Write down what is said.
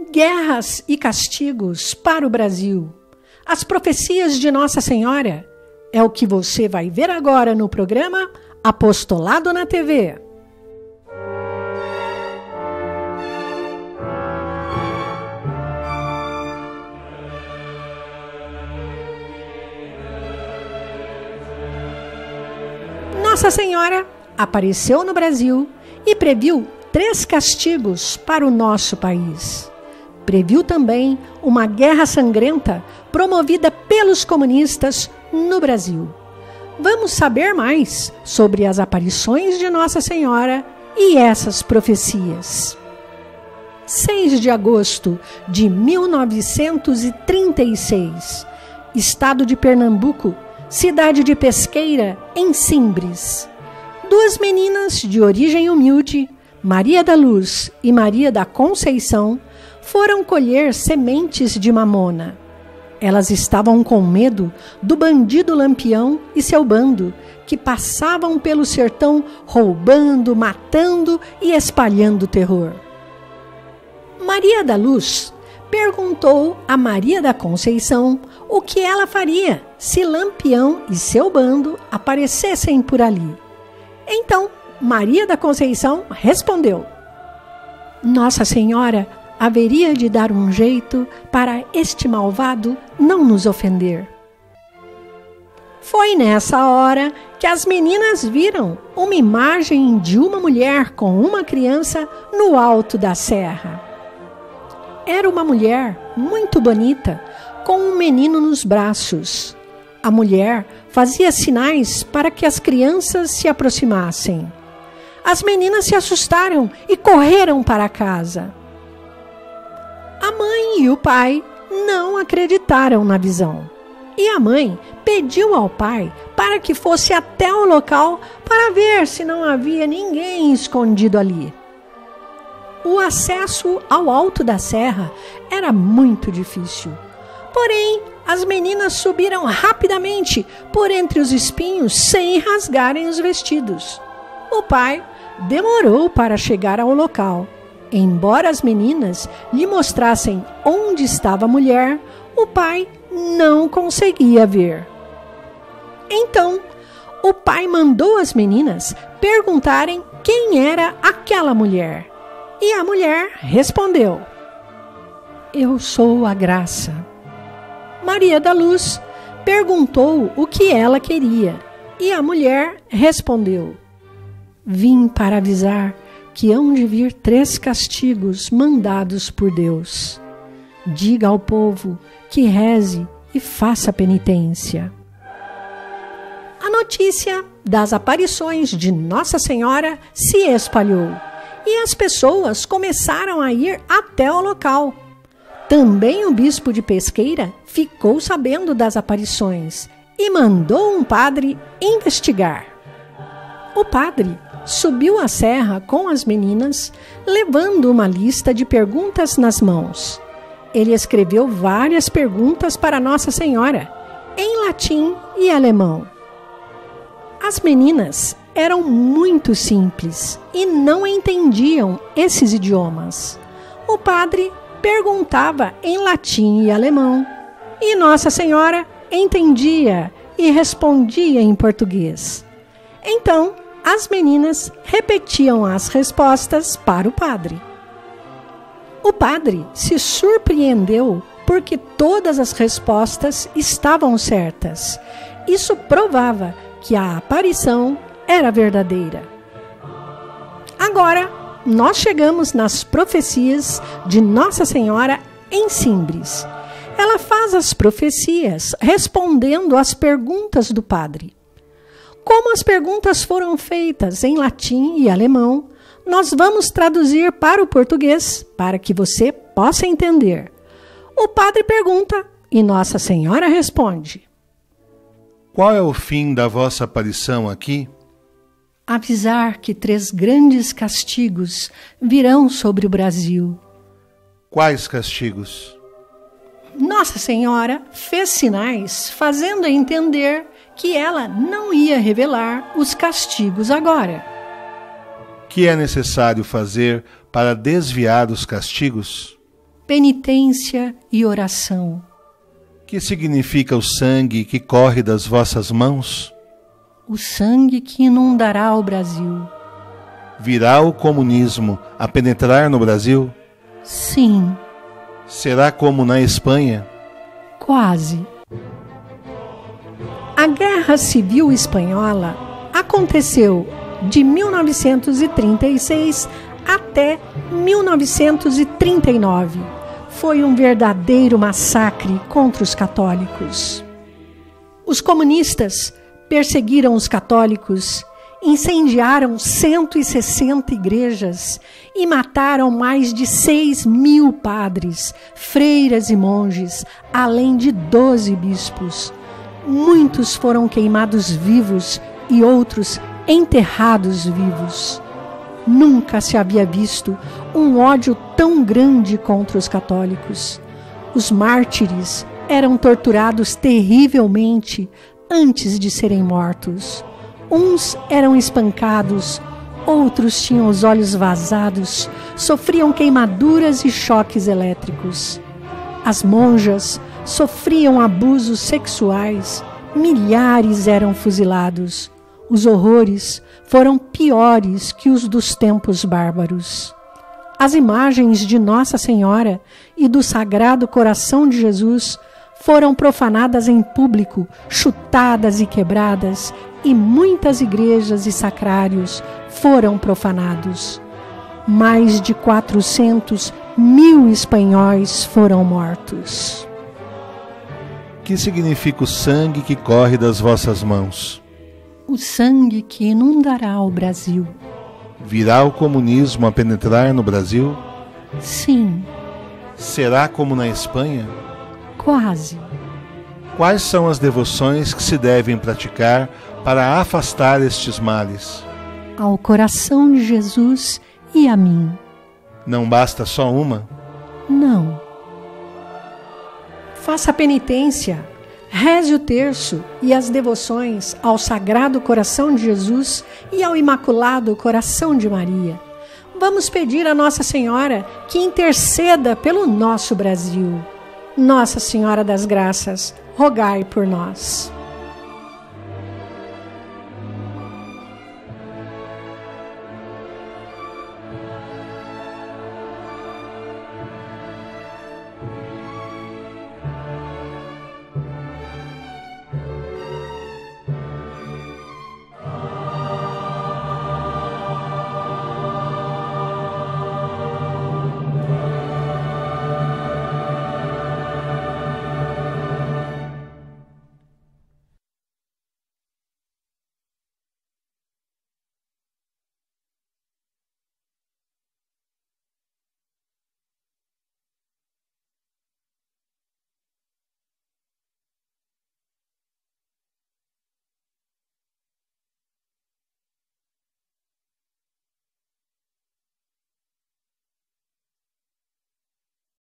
Guerras e castigos para o Brasil. As profecias de Nossa Senhora é o que você vai ver agora no programa Apostolado na TV. Nossa Senhora apareceu no Brasil e previu 3 castigos para o nosso país. Previu também uma guerra sangrenta promovida pelos comunistas no Brasil. Vamos saber mais sobre as aparições de Nossa Senhora e essas profecias. 6 de agosto de 1936, estado de Pernambuco, cidade de Pesqueira, em Simbres. 2 meninas de origem humilde, Maria da Luz e Maria da Conceição, foram colher sementes de mamona. Elas estavam com medo do bandido Lampião e seu bando, que passavam pelo sertão roubando, matando e espalhando terror. Maria da Luz perguntou a Maria da Conceição o que ela faria se Lampião e seu bando aparecessem por ali. Então, Maria da Conceição respondeu: Nossa Senhora haveria de dar um jeito para este malvado não nos ofender. Foi nessa hora que as meninas viram uma imagem de uma mulher com uma criança no alto da serra. Era uma mulher muito bonita, com um menino nos braços. A mulher fazia sinais para que as crianças se aproximassem. As meninas se assustaram e correram para casa. A mãe e o pai não acreditaram na visão. E a mãe pediu ao pai para que fosse até o local para ver se não havia ninguém escondido ali. O acesso ao alto da serra era muito difícil. Porém, as meninas subiram rapidamente por entre os espinhos sem rasgarem os vestidos. O pai demorou para chegar ao local. Embora as meninas lhe mostrassem onde estava a mulher, o pai não conseguia ver. Então, o pai mandou as meninas perguntarem quem era aquela mulher. E a mulher respondeu: Eu sou a Graça. Maria da Luz perguntou o que ela queria. E a mulher respondeu: Vim para avisar que hão de vir 3 castigos mandados por Deus. Diga ao povo que reze e faça penitência. A notícia das aparições de Nossa Senhora se espalhou e as pessoas começaram a ir até o local. Também o bispo de Pesqueira ficou sabendo das aparições e mandou um padre investigar. O padre subiu a serra com as meninas, levando uma lista de perguntas nas mãos. Ele escreveu várias perguntas para Nossa Senhora, em latim e alemão. As meninas eram muito simples e não entendiam esses idiomas. O padre perguntava em latim e alemão, e Nossa Senhora entendia e respondia em português. Então, as meninas repetiam as respostas para o padre. O padre se surpreendeu porque todas as respostas estavam certas. Isso provava que a aparição era verdadeira. Agora, nós chegamos nas profecias de Nossa Senhora em Simbres. Ela faz as profecias respondendo às perguntas do padre. Como as perguntas foram feitas em latim e alemão, nós vamos traduzir para o português para que você possa entender. O padre pergunta e Nossa Senhora responde: Qual é o fim da vossa aparição aqui? Avisar que 3 grandes castigos virão sobre o Brasil. Quais castigos? Nossa Senhora fez sinais fazendo entender que ela não ia revelar os castigos agora. Que é necessário fazer para desviar os castigos? penitência e oração. Que significa o sangue que corre das vossas mãos? O sangue que inundará o Brasil. Virá o comunismo a penetrar no Brasil? Sim. Será como na Espanha? Quase. A Guerra Civil Espanhola aconteceu de 1936 até 1939. Foi um verdadeiro massacre contra os católicos. Os comunistas perseguiram os católicos, incendiaram 160 igrejas e mataram mais de 6.000 padres, freiras e monges, além de 12 bispos. Muitos foram queimados vivos e outros enterrados vivos. Nunca se havia visto um ódio tão grande contra os católicos. Os mártires eram torturados terrivelmente antes de serem mortos. Uns eram espancados, outros tinham os olhos vazados, sofriam queimaduras e choques elétricos. As monjas sofriam abusos sexuais, milhares eram fuzilados. Os horrores foram piores que os dos tempos bárbaros. As imagens de Nossa Senhora e do Sagrado Coração de Jesus foram profanadas em público, chutadas e quebradas, e muitas igrejas e sacrários foram profanados. Mais de 400.000 espanhóis foram mortos. Que significa o sangue que corre das vossas mãos? O sangue que inundará o Brasil. Virá o comunismo a penetrar no Brasil? Sim. Será como na Espanha? Quase. Quais são as devoções que se devem praticar para afastar estes males? Ao coração de Jesus e a mim. Não basta só uma? Não. Faça a penitência, reze o terço e as devoções ao Sagrado Coração de Jesus e ao Imaculado Coração de Maria. Vamos pedir a Nossa Senhora que interceda pelo nosso Brasil. Nossa Senhora das Graças, rogai por nós.